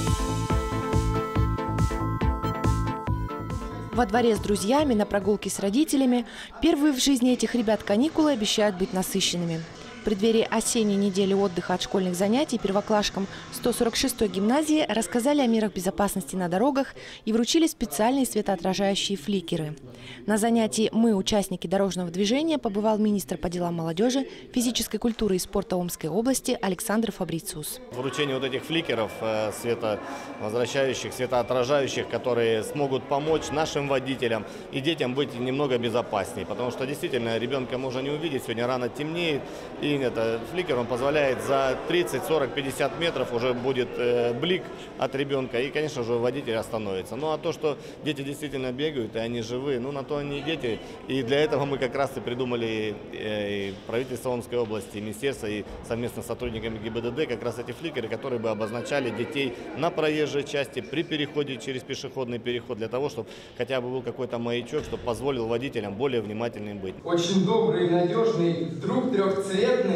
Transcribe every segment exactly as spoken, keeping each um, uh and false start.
Во дворе с друзьями, на прогулке с родителями. Первые в жизни этих ребят каникулы обещают быть насыщенными. В преддверии осенней недели отдыха от школьных занятий первоклашкам сто сорок шестой гимназии рассказали о мерах безопасности на дорогах и вручили специальные светоотражающие фликеры. На занятии «Мы, участники дорожного движения», побывал министр по делам молодежи, физической культуры и спорта Омской области Александр Фабрициус. Вручение вот этих фликеров, световозвращающих, светоотражающих, которые смогут помочь нашим водителям и детям быть немного безопаснее. Потому что действительно ребенка можно не увидеть, сегодня рано темнеет. И это, фликер он позволяет за тридцать, сорок, пятьдесят метров уже будет э, блик от ребенка, и, конечно же, водитель остановится. Ну а то, что дети действительно бегают, и они живы, ну на то они и дети. И для этого мы как раз и придумали э, и правительство Омской области, и министерство, и совместно с сотрудниками ГИБДД как раз эти фликеры, которые бы обозначали детей на проезжей части при переходе через пешеходный переход, для того, чтобы хотя бы был какой-то маячок, чтобы позволил водителям более внимательным быть. Очень добрый, надежный, вдруг трехцветный.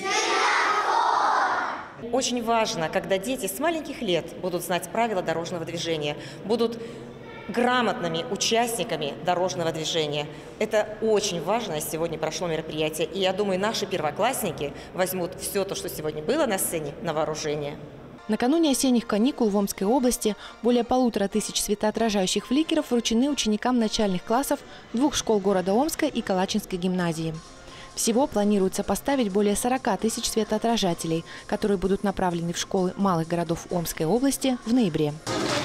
Очень важно, когда дети с маленьких лет будут знать правила дорожного движения, будут грамотными участниками дорожного движения. Это очень важно. Сегодня прошло мероприятие, и я думаю, наши первоклассники возьмут все то, что сегодня было на сцене, на вооружение. Накануне осенних каникул в Омской области более полутора тысяч светоотражающих фликеров вручены ученикам начальных классов двух школ города Омска и Калачинской гимназии. Всего планируется поставить более сорока тысяч светоотражателей, которые будут направлены в школы малых городов Омской области в ноябре.